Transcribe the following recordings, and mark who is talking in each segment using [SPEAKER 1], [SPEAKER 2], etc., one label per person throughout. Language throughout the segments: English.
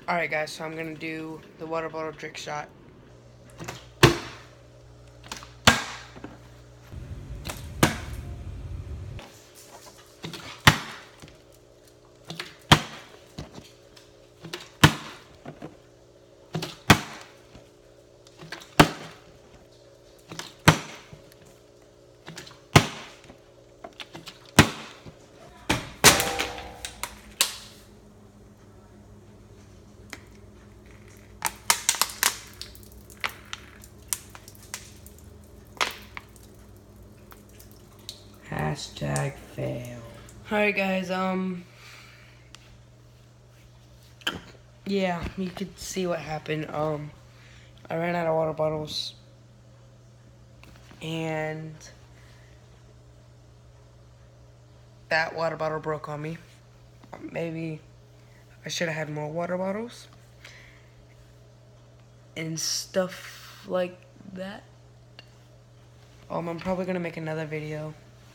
[SPEAKER 1] Alright guys, so I'm gonna do the water bottle trick shot.
[SPEAKER 2] #fail.
[SPEAKER 1] Alright guys, yeah, you could see what happened. I ran out of water bottles and that water bottle broke on me. Maybe I should have had more water bottles and stuff like that. I'm probably gonna make another video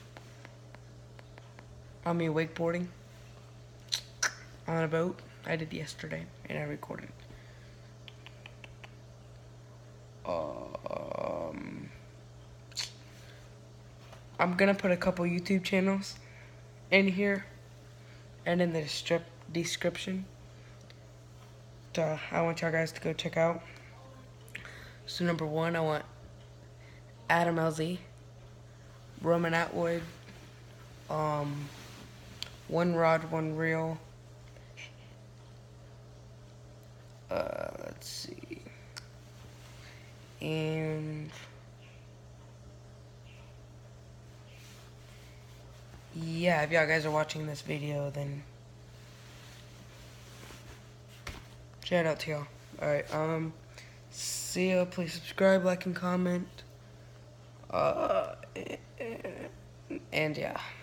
[SPEAKER 1] on me wakeboarding on a boat. I did yesterday and I recorded. I'm gonna put a couple YouTube channels in here and in the description. I want y'all guys to go check out. So number one, I want Adam LZ, Roman Atwood, One Rod, One Reel. Let's see. And yeah, if y'all guys are watching this video, then shout out to y'all. Alright, see ya. Please subscribe, like, and comment. And yeah.